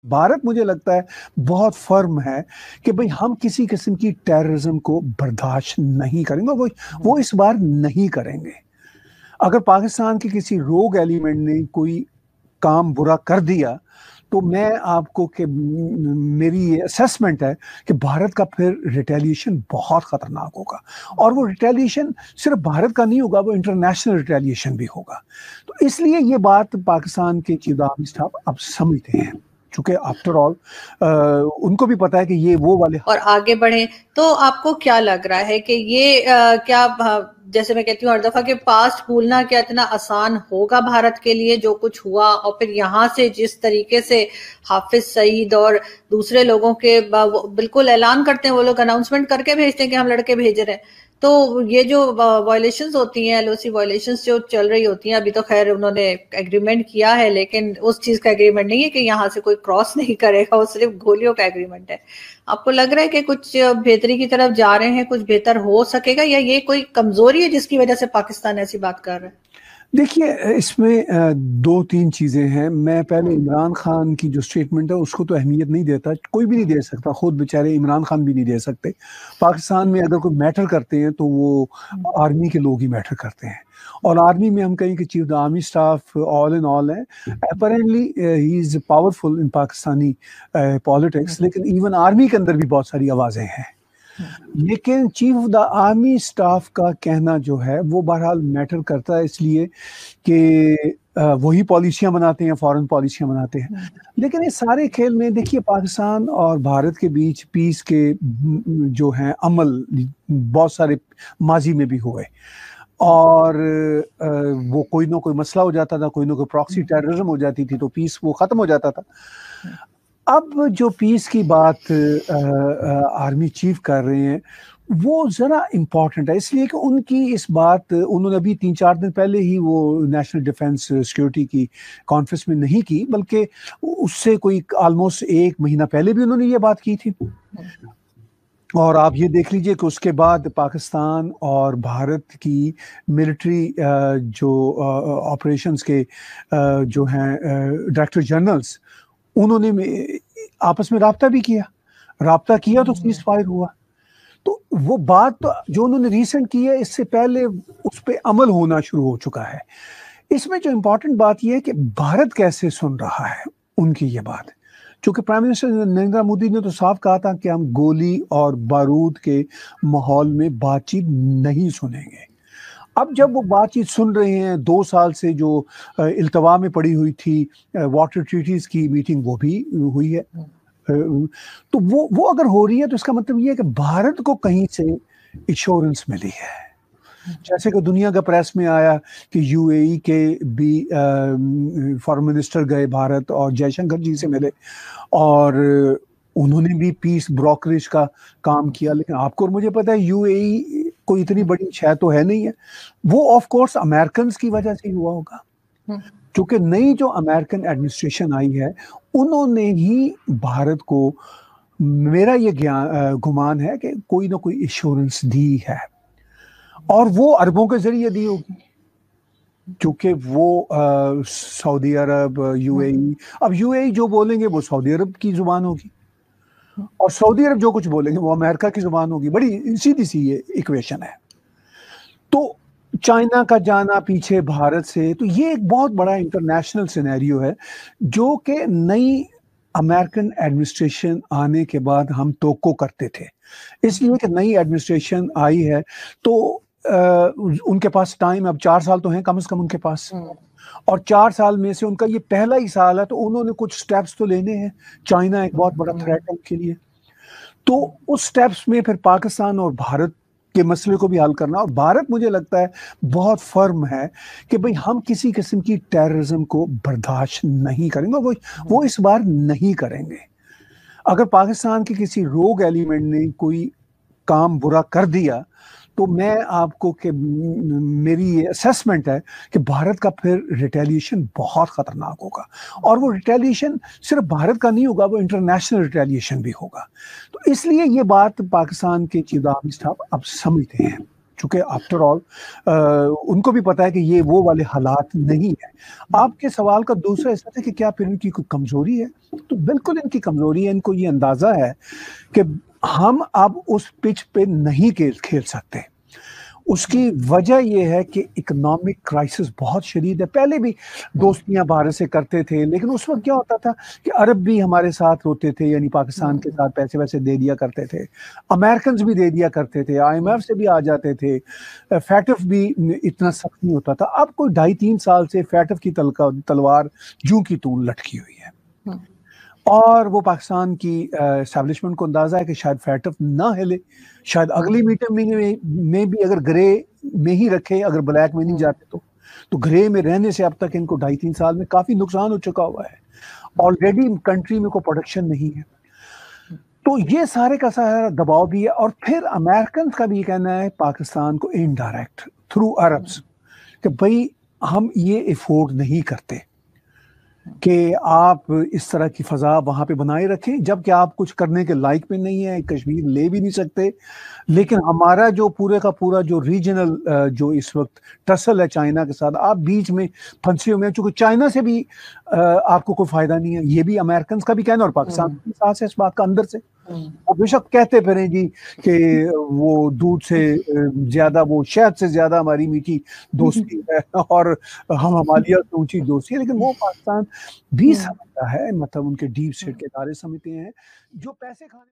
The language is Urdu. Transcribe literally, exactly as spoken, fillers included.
بھارت مجھے لگتا ہے بہت فرم ہے کہ بھئی ہم کسی قسم کی ٹیررزم کو برداشت نہیں کریں گے، وہ وہ اس بار نہیں کریں گے۔ اگر پاکستان کے کسی روگ ایلیمنٹ نے کوئی کام برا کر دیا تو میں آپ کو کہ میری یہ اسیسمنٹ ہے کہ بھارت کا پھر ریٹیلیشن بہت خطرناک ہوگا، اور وہ ریٹیلیشن صرف بھارت کا نہیں ہوگا، وہ انٹرنیشنل ریٹیلیشن بھی ہوگا۔ تو اس لیے یہ بات پاکستان کے چیف آرمی اسٹاف اب سمجھتے ہیں، چونکہ آفٹر آل ان کو بھی پتا ہے کہ یہ وہ والے اور آگے بڑھیں۔ تو آپ کو کیا لگ رہا ہے کہ یہ کیا، جیسے میں کہتی ہوں ہر دفعہ کہ پاسٹ بھولنا کیا اتنا آسان ہوگا بھارت کے لیے جو کچھ ہوا، اور پھر یہاں سے جس طریقے سے حافظ سعید اور دوسرے لوگوں کے بالکل اعلان کرتے ہیں، وہ لوگ اناؤنسمنٹ کر کے بھیجتے ہیں کہ ہم لڑکے بھیج رہے ہیں، تو یہ جو وائلیشنز ہوتی ہیں، ایل او سی وائلیشنز جو چل رہی ہوتی ہیں، ابھی تو خیر انہوں نے ایگریمنٹ کیا ہے لیکن اس چیز کا ایگریمنٹ نہیں ہے کہ یہاں سے کوئی کراس نہیں کرے گا، وہ صرف گولیوں کا ایگریمنٹ ہے۔ آپ کو لگ رہا ہے کہ کچھ بہتری کی طرف جا رہے ہیں، کچھ بہتر ہو سکے گا، یا یہ کوئی کمزوری ہے جس کی وجہ سے پاکستان ایسی بات کر رہا ہے؟ دیکھیے اس میں دو تین چیزیں ہیں۔ میں پہلے عمران خان کی جو سٹیٹمنٹ ہے اس کو تو اہمیت نہیں دیتا، کوئی بھی نہیں دے سکتا، خود بیچارے عمران خان بھی نہیں دے سکتے۔ پاکستان میں اگر کوئی میٹر کرتے ہیں تو وہ آرمی کے لوگ ہی میٹر کرتے ہیں، اور آرمی میں ہم کہیں کہ chief army staff all in all ہے، apparently he is powerful in Pakistani politics, لیکن ایون آرمی کے اندر بھی بہت ساری آوازیں ہیں۔ لیکن chief of the army staff کا کہنا جو ہے وہ بہرحال میٹر کرتا ہے، اس لیے کہ وہی پالیسیاں بناتے ہیں، فارن پالیسیاں بناتے ہیں۔ لیکن اس سارے کھیل میں دیکھیے پاکستان اور بھارت کے بیچ پیس کے جو ہیں عمل بہت سارے ماضی میں بھی ہوئے، اور وہ کوئی نہ کوئی مسئلہ ہو جاتا تھا، کوئی نہ کوئی پراکسی ٹیررزم ہو جاتی تھی تو پیس وہ ختم ہو جاتا تھا۔ اب جو پیس کی بات آرمی چیف کر رہے ہیں وہ ذرا امپورٹنٹ ہے، اس لیے کہ ان کی اس بات انہوں نے ابھی تین چار دن پہلے ہی وہ نیشنل ڈیفنس سیکیورٹی کی کانفرنس میں نہیں کی، بلکہ اس سے کوئی آلموسٹ ایک مہینہ پہلے بھی انہوں نے یہ بات کی تھی۔ اور آپ یہ دیکھ لیجئے کہ اس کے بعد پاکستان اور بھارت کی ملٹری جو آپریشنز کے جو ہیں ڈائریکٹر جنرلز، انہوں نے آپس میں رابطہ بھی کیا، رابطہ کیا تو سیز فائر ہوا۔ تو وہ بات تو جو انہوں نے ریسنٹ کی ہے، اس سے پہلے اس پہ عمل ہونا شروع ہو چکا ہے۔ اس میں جو امپورٹنٹ بات یہ ہے کہ بھارت کیسے سن رہا ہے ان کی یہ بات، چونکہ پرائم منسٹر نریندر مودی نے تو صاف کہا تھا کہ ہم گولی اور بارود کے ماحول میں بات چیت نہیں سنیں گے۔ اب جب وہ بات چیت سن رہے ہیں، دو سال سے جو التوا میں پڑی ہوئی تھی واٹر ٹریٹیز کی میٹنگ وہ بھی ہوئی ہے، تو وہ وہ اگر ہو رہی ہے تو اس کا مطلب یہ ہے کہ بھارت کو کہیں سے ایشورنس ملی ہے۔ جیسے کہ دنیا کا پریس میں آیا کہ یو اے ای کے بھی فارن منسٹر گئے بھارت اور جے شنکر جی سے ملے، اور انہوں نے بھی پیس بروکریج کا کام کیا، لیکن آپ کو اور مجھے پتا ہے یو اے ای کوئی اتنی بڑی شے تو ہے نہیں ہے، وہ آف کورس امریکنز کی وجہ سے ہوا ہوگا، کیونکہ نئی جو امریکن ایڈمنسٹریشن آئی ہے انہوں نے ہی بھارت کو، میرا یہ گمان ہے کہ کوئی نہ کوئی ایشورنس دی ہے، اور وہ عربوں کے ذریعے دی ہوگی، کیونکہ وہ سعودی عرب، یو اے ای، اب یو اے ای جو بولیں گے وہ سعودی عرب کی زبان ہوگی، اور سعودی عرب جو کچھ بولیں گے وہ امریکہ کی زبان ہوگی۔ بڑی سیدھی سی یہ ایکویشن ہے۔ تو چائنا کا جانا پیچھے بھارت سے، تو یہ ایک بہت بڑا انٹرنیشنل سینیریو ہے جو کہ نئی امریکن ایڈمنسٹریشن آنے کے بعد ہم توقع کرتے تھے، اس لیے کہ نئی ایڈمنسٹریشن آئی ہے تو ان کے پاس ٹائم، اب چار سال تو ہیں کم از کم ان کے پاس، اور چار سال میں سے ان کا یہ پہلا ہی سال ہے تو انہوں نے کچھ سٹیپس تو لینے ہیں۔ چائنا ایک بہت بڑا تھریٹ ہے ان کے لیے، تو اس سٹیپس میں پھر پاکستان اور بھارت کے مسئلے کو بھی حل کرنا، اور بھارت مجھے لگتا ہے بہت فرم ہے کہ بھئی ہم کسی قسم کی ٹیررزم کو برداشت نہیں کریں گے، وہ وہ اس بار نہیں کریں گے۔ اگر پاکستان کے کسی روگ ایلیمنٹ نے کوئی کام برا کر دیا تو میں آپ کو کہ میری یہ اسیسمنٹ ہے کہ بھارت کا پھر ریٹیلیشن بہت خطرناک ہوگا، اور وہ ریٹیلیشن صرف بھارت کا نہیں ہوگا، وہ انٹرنیشنل ریٹیلیشن بھی ہوگا۔ تو اس لیے یہ بات پاکستان کے چیف آرمی اسٹاف اب سمجھتے ہیں۔ چونکہ آفٹر آل ان کو بھی پتا ہے کہ یہ وہ والے حالات نہیں ہیں. آپ کے سوال کا دوسرا حصہ تھا کہ کیا پھر ان کی کوئی کمزوری ہے؟ تو بالکل ان کی کمزوری ہے. ان کو یہ اندازہ ہے کہ ہم اب اس پچ پہ نہیں کھیل سکتے. اس کی وجہ یہ ہے کہ اکنامک کرائسس بہت شدید ہے. پہلے بھی دوستیاں باہر سے کرتے تھے, لیکن اس وقت کیا ہوتا تھا کہ عرب بھی ہمارے ساتھ ہوتے تھے, یعنی پاکستان کے ساتھ پیسے ویسے دے دیا کرتے تھے, امریکنز بھی دے دیا کرتے تھے, آئی ایم ایف سے بھی آ جاتے تھے, فیٹف بھی اتنا سخت نہیں ہوتا تھا. اب کوئی ڈھائی تین سال سے فیٹف کی تلوار جوں کی تون لٹکی ہوئی ہے, اور وہ پاکستان کی اسٹیبلشمنٹ کو اندازہ ہے کہ شاید فیٹف نہ ہلے, شاید اگلی میٹنگ میں بھی اگر گرے میں ہی رکھے, اگر بلیک میں نہیں جاتے تو تو گرے میں رہنے سے اب تک ان کو ڈھائی تین سال میں کافی نقصان ہو چکا ہوا ہے. آلریڈی کنٹری میں کوئی پروڈکشن نہیں ہے. تو یہ سارے کا سارا دباؤ بھی ہے. اور پھر امریکنز کا بھی یہ کہنا ہے پاکستان کو انڈائریکٹ تھرو عربز کہ بھائی ہم یہ افورڈ نہیں کرتے کہ آپ اس طرح کی فضا وہاں پہ بنائے رکھیں, جبکہ آپ کچھ کرنے کے لائق میں نہیں ہیں, کشمیر لے بھی نہیں سکتے. لیکن ہمارا جو پورے کا پورا جو ریجنل جو اس وقت ٹسل ہے چائنا کے ساتھ, آپ بیچ میں پھنسے ہوئے ہیں, چونکہ چائنا سے بھی آپ کو کوئی فائدہ نہیں ہے. یہ بھی امریکنز کا بھی کہنا, اور پاکستان کے ساتھ ہے اس بات کا اندر سے. وہ بے شک کہتے پھریں جی کہ وہ دودھ سے زیادہ, وہ شہد سے زیادہ ہماری میٹھی دوستی ہے اور ہم ہمالیہ سے اونچی دوستی ہے, لیکن وہ پاکستان بھی سمجھتا ہے, مطلب ان کے ڈیپ اسٹیٹ کے ادارے سمجھتے ہیں جو پیسے کھانے